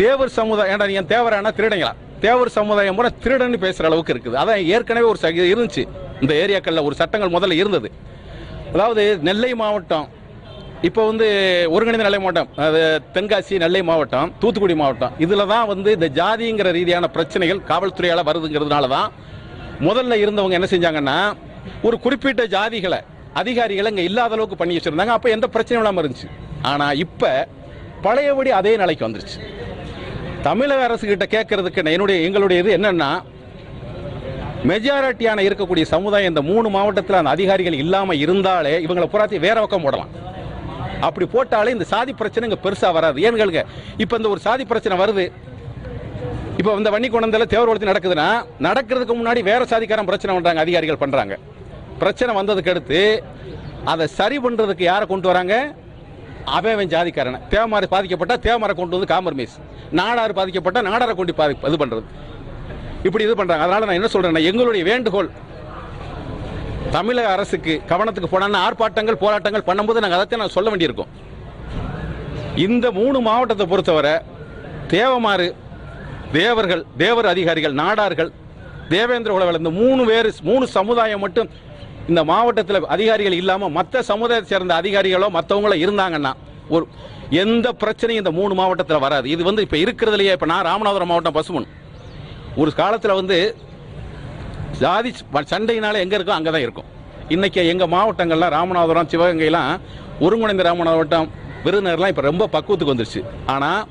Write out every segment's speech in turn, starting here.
தேவர் சமுதாயம் ஏன்டா நீ தேவரானா திருடங்களா, தேவர் சமுதாயம் கூட திருடன்னு பேசுகிற அளவுக்கு இருக்குது. அதான் ஏற்கனவே ஒரு இருந்துச்சு இந்த ஏரியாக்களில் ஒரு சட்டங்கள் முதல்ல இருந்தது. அதாவது நெல்லை மாவட்டம் இப்போ வந்து ஒருங்கிணைந்த நெல்லை மாவட்டம், அது தென்காசி, நெல்லை மாவட்டம், தூத்துக்குடி மாவட்டம், இதில் தான் வந்து இந்த ஜாதிங்கிற ரீதியான பிரச்சனைகள் காவல்துறையால் வருதுங்கிறதுனால தான் முதல்ல இருந்தவங்க என்ன செஞ்சாங்கன்னா ஒரு குறிப்பிட்ட ஜாதிகளை அதிகாரிகளை இங்கே இல்லாத அளவுக்கு பண்ணி வச்சுருந்தாங்க. அப்போ எந்த பிரச்சனையும் இல்லாமல் இருந்துச்சு. ஆனால் இப்போ பழையபடி அதே நிலைக்கு வந்துருச்சு. தமிழக அரசுகிட்ட கேட்கறதுக்கு எங்களுடைய இது என்னன்னா, மெஜாரிட்டியான இருக்கக்கூடிய சமுதாயம் இந்த 3 மாவட்டத்தில் அந்த அதிகாரிகள் இல்லாமல் இருந்தாலே இவங்களை புறாத்தி வேற பக்கம் போடலாம். அப்படி போட்டாலே இந்த சாதி பிரச்சனை இங்கே பெருசாக வராது. ஏன்னு கேளுங்க, இப்போ இந்த ஒரு சாதி பிரச்சனை வருது, இப்போ இந்த வன்னிக்கோணத்தில் தேவர்வளத்தி நடக்குதுன்னா நடக்கிறதுக்கு முன்னாடி வேற சாதிக்காரன் பிரச்சனை பண்ணுறாங்க, அதிகாரிகள் பண்ணுறாங்க. பிரச்சனை வந்ததுக்கு அடுத்து அதை சரி பண்ணுறதுக்கு யாரை கொண்டு வராங்க, அவன் ஜாதிக்காரனை. தேவமாரி பாதிக்கப்பட்டா தேவமாரை கொண்டு வந்து காம்ப்ரமைஸ், நாடார் பாதிக்கப்பட்டா நாடாரை கொண்டு இது பண்ணுறது, இப்படி இது பண்ணுறாங்க. அதனால் நான் என்ன சொல்கிறேன்னா, எங்களுடைய வேண்டுகோள் தமிழக அரசுக்கு கவனத்துக்கு போனா ஆர்ப்பாட்டங்கள் போராட்டங்கள் பண்ணும்போது நாங்கள் அதைத்தான் நான் சொல்ல வேண்டியிருக்கோம். இந்த 3 மாவட்டத்தை பொறுத்தவரை தேவமாறு, தேவர்கள், தேவர் அதிகாரிகள், நாடார்கள், தேவேந்திர உலகள், இந்த 3 சமுதாயம் மட்டும் இந்த மாவட்டத்தில் அதிகாரிகள் இல்லாமல் மற்ற சமுதாயத்தை சேர்ந்த அதிகாரிகளோ மற்றவங்களோ இருந்தாங்கன்னா ஒரு எந்த பிரச்சனையும் இந்த 3 மாவட்டத்தில் வராது. இது வந்து இப்போ இருக்கிறதுலையே, இப்போ நான் ராமநாதபுரம் மாவட்டம் பசுமன், ஒரு காலத்தில் வந்து ஜாதி சண்டையினால எங்கே இருக்கோ அங்கே தான் இருக்கும். இன்னைக்கு எங்கள் மாவட்டங்கள்லாம் ராமநாதபுரம், சிவகங்கைலாம், ஒருங்கிணைந்த ராமநாதபுரம், விருதுநகர்லாம் இப்போ ரொம்ப பக்குவத்துக்கு வந்துருச்சு. ஆனால்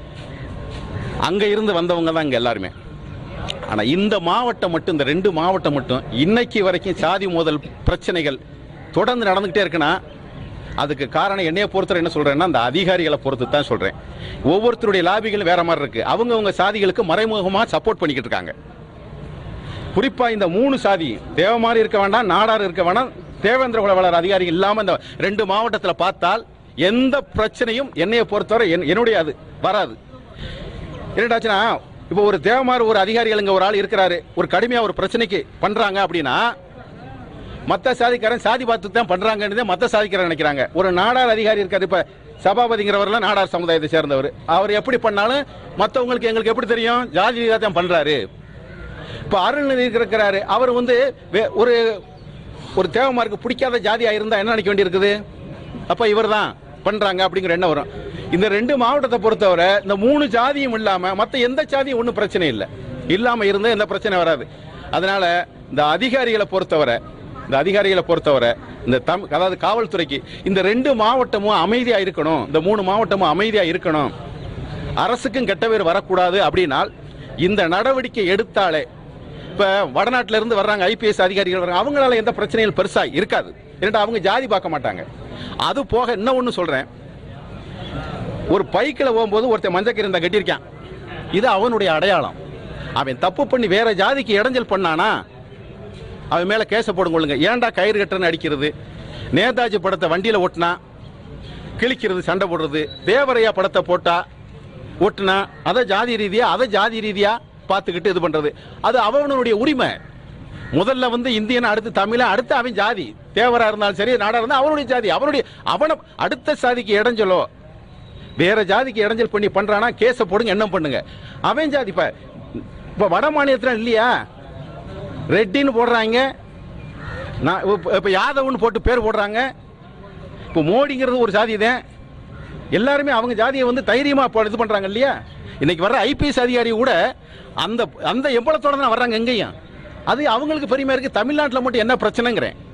அங்கே இருந்து வந்தவங்க தான் இங்கே எல்லாருமே. ஆனால் இந்த மாவட்டம் மட்டும், இந்த 2 மாவட்டம் மட்டும் இன்னைக்கு வரைக்கும் சாதி மோதல் பிரச்சனைகள் தொடர்ந்து நடந்துகிட்டே இருக்குன்னா அதுக்கு காரணம் என்னைய பொறுத்தவரை என்ன சொல்றேன்னா, அந்த அதிகாரிகளை பொறுத்து தான் சொல்றேன். ஒவ்வொருத்தருடைய லாபிகளும் வேற மாதிரி இருக்கு. அவங்கவுங்க சாதிகளுக்கு மறைமுகமாக சப்போர்ட் பண்ணிக்கிட்டு இருக்காங்க. குறிப்பா இந்த 3 சாதி தேவமாரி இருக்க வேண்டாம், நாடார் இருக்க வேண்டாம், தேவேந்திர குலவளர் அதிகாரி இல்லாமல் இந்த 2 மாவட்டத்தில் பார்த்தால் எந்த பிரச்சனையும் என்னைய பொறுத்தவரை என்னுடைய அது வராது. என்னடாச்சுன்னா, இப்போ ஒரு தேவமாரி ஒரு அதிகாரிகள் இங்கே ஒரு ஆள் இருக்கிறாரு, ஒரு கடுமையாக ஒரு பிரச்சனைக்கு பண்றாங்க அப்படின்னா மற்ற சாதிக்காரன் சாதி பார்த்து தான் பண்றாங்கன்னு மற்ற சாதிக்காரன் நினைக்கிறாங்க. ஒரு நாடார் அதிகாரி இருக்காரு, இப்ப சபாபதிங்கிறவர்லாம் நாடார் சமுதாயத்தை சேர்ந்தவர், அவர் எப்படி பண்ணாலும் மற்றவங்களுக்கு எங்களுக்கு எப்படி தெரியும், ஜாதி ரீதியாக தான் பண்றாரு. இப்போ அருள்நிதி இருக்கிறாரு, அவர் வந்து ஒரு ஒரு தேவமாருக்கு பிடிக்காத ஜாதியா இருந்தா என்ன நினைக்க வேண்டியிருக்குது, அப்ப இவர் தான் பண்றாங்க அப்படிங்கிற எண்ணம் வரும். இந்த 2 மாவட்டத்தை பொறுத்தவரை இந்த 3 ஜாதியும் இல்லாம மற்ற எந்த ஜாதியும் ஒன்றும் பிரச்சனை இல்லை, இல்லாம இருந்து எந்த பிரச்சனை வராது. அதனால இந்த அதிகாரிகளை பொறுத்தவரை இந்த அதாவது காவல்துறைக்கு இந்த 2 மாவட்டமும் அமைதியா இருக்கணும், இந்த 3 மாவட்டமும் அமைதியா இருக்கணும், அரசுக்கும் கெட்ட பேர் வரக்கூடாது. அப்படின்னால் இந்த நடவடிக்கை எடுத்தாலே, இப்ப வடநாட்டில இருந்து வர்றாங்க ஐபிஎஸ் அதிகாரிகள் வர்றாங்க, அவங்களால எந்த பிரச்சனைகள் பெருசா இருக்காது. ஏன்னா அவங்க ஜாதி பார்க்க மாட்டாங்க. அது போக இன்னும் ஒன்று சொல்றேன், ஒரு பைக்கில் போகும்போது ஒருத்தன் மஞ்சக்கீரை இருந்தா கட்டியிருக்கான், இது அவனுடைய அடையாளம். அவன் தப்பு பண்ணி வேற ஜாதிக்கு இடைஞ்சல் பண்ணானா அவன் மேல கேச போடுங்க. ஏன்டா கயிறு கட்டுன்னு அடிக்கிறது, நேதாஜி படத்தை வண்டியில ஓட்டினா கிழிக்கிறது, சண்டை போடுறது, தேவரையா படத்தை போட்டா ஓட்டுனா அதை ஜாதி ரீதியா பார்த்துக்கிட்டு இது பண்றது, அது அவனுடைய உரிமை. முதல்ல வந்து இந்தியன், அடுத்து தமிழ, அடுத்து அவன் ஜாதி, தேவரா இருந்தாலும் சரி நாடா இருந்தால் அவனுடைய ஜாதி, அவனை அடுத்த சாதிக்கு இடைஞ்சலோ வேற ஜாதிக்கு இடைஞ்சல் பண்ணி பண்றானா கேஸ போடுங்க, என்ன பண்ணுங்க. அவன் ஜாதி இப்ப வட மாநிலத்தில் இல்லையா, ரெட்டின்னு போடுறாங்க, இப்ப யாதவ்னு போட்டு பேர் போடுறாங்க. இப்போ மோடிங்கிறது ஒரு ஜாதி தான், எல்லாருமே அவங்க ஜாதியை வந்து தைரியமா இது பண்றாங்க இல்லையா. இன்னைக்கு வர்ற ஐபிஎஸ் அதிகாரி கூட அந்த எம்பளத்தோட தான் வர்றாங்க எங்கேயும். அது அவங்களுக்கு பெருமையா இருக்கு. தமிழ்நாட்டில் மட்டும் என்ன பிரச்சனைங்கிறேன்.